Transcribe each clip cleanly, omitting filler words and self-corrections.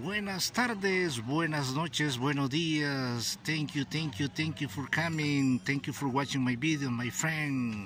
Buenas tardes, buenas noches, buenos días. Thank you for coming. Thank you for watching my video, my friend.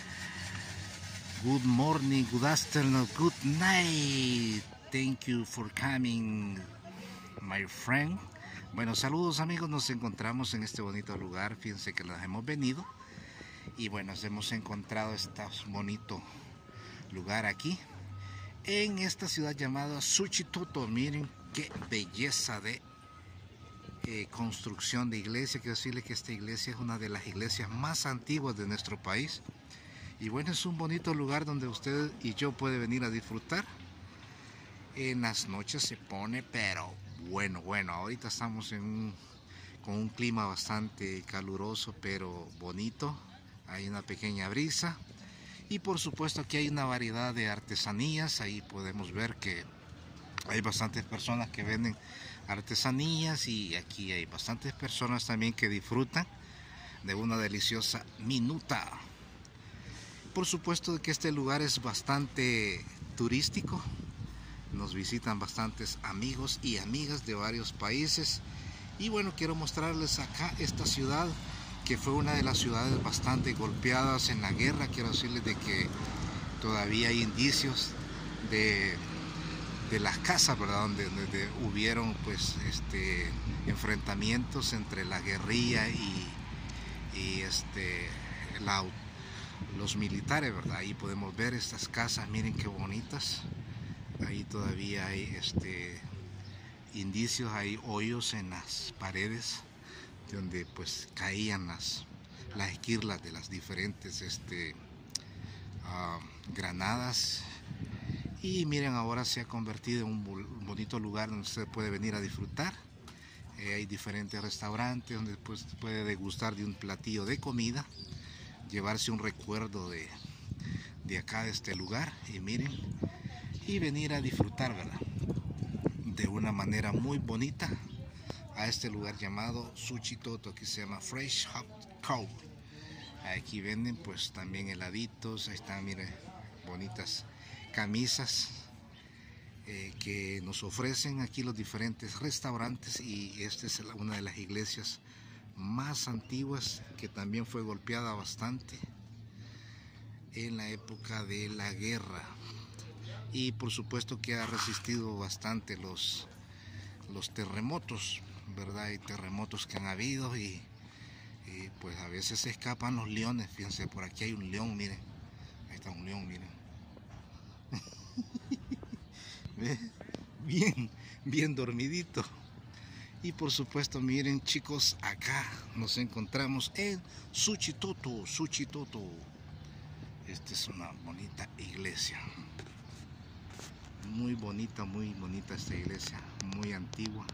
Good morning, good afternoon, good night. Thank you for coming, my friend. Bueno, saludos amigos, nos encontramos en este bonito lugar. Fíjense que nos hemos venido y bueno, hemos encontrado este bonito lugar aquí en esta ciudad llamada Suchitoto. Miren qué belleza de construcción de iglesia. Quiero decirle que esta iglesia es una de las iglesias más antiguas de nuestro país. Y bueno, es un bonito lugar donde usted y yo puede venir a disfrutar. En las noches se pone, pero bueno, ahorita estamos con un clima bastante caluroso, pero bonito. Hay una pequeña brisa. Y por supuesto aquí hay una variedad de artesanías. Ahí podemos ver que hay bastantes personas que venden artesanías y aquí hay bastantes personas también que disfrutan de una deliciosa minuta. Por supuesto que este lugar es bastante turístico. Nos visitan bastantes amigos y amigas de varios países. Y bueno, quiero mostrarles acá esta ciudad, que fue una de las ciudades bastante golpeadas en la guerra. Quiero decirles de que todavía hay indicios de las casas, ¿verdad? Donde hubieron pues enfrentamientos entre la guerrilla y los militares, ¿verdad? Ahí podemos ver estas casas, miren qué bonitas. Ahí todavía hay indicios, hay hoyos en las paredes donde pues caían las esquirlas de las diferentes granadas. Y miren, ahora se ha convertido en un bonito lugar donde usted puede venir a disfrutar. Hay diferentes restaurantes donde pues puede degustar de un platillo de comida, llevarse un recuerdo de acá, de este lugar, y miren, y venir a disfrutar, ¿verdad?, de una manera muy bonita a este lugar llamado Suchitoto. Aquí se llama Fresh Hot Cow. Aquí venden pues también heladitos. Ahí están, miren, bonitas camisas que nos ofrecen aquí los diferentes restaurantes. Y esta es una de las iglesias más antiguas, que también fue golpeada bastante en la época de la guerra, y por supuesto que ha resistido bastante los terremotos, ¿verdad? Hay terremotos que han habido y pues a veces se escapan los leones. Fíjense, por aquí hay un león, miren, ahí está un león, miren. bien dormidito. Y por supuesto, miren chicos, acá nos encontramos en Suchitoto. Esta es una bonita iglesia. Muy bonita esta iglesia, muy antigua.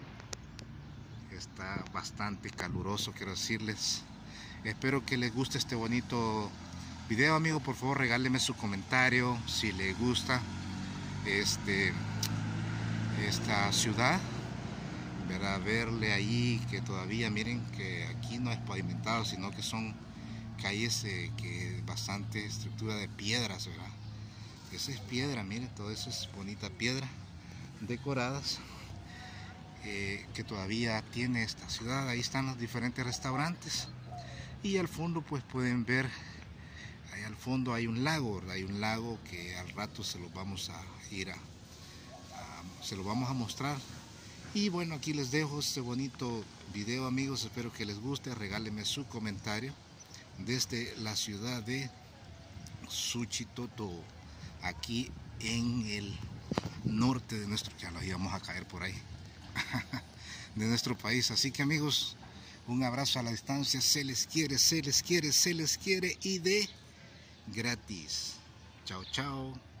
Está bastante caluroso, quiero decirles. Espero que les guste este bonito video, amigo. Por favor, regáleme su comentario si le gusta esta ciudad, ¿verdad? Verle ahí que todavía, miren, que aquí no es pavimentado, sino que son calles que bastante estructura de piedras, ¿verdad? Esa es piedra, miren, todo eso es bonita piedra decoradas, que todavía tiene esta ciudad. Ahí están los diferentes restaurantes y al fondo pues pueden ver, ahí al fondo hay un lago, ¿verdad? Hay un lago que al rato se lo vamos a se lo vamos a mostrar. Y bueno, aquí les dejo este bonito video, amigos. Espero que les guste. Regálenme su comentario desde la ciudad de Suchitoto, aquí en el norte de nuestro, ya nos íbamos a caer por ahí, de nuestro país. Así que amigos, un abrazo a la distancia. Se les quiere y de gratis. Chao.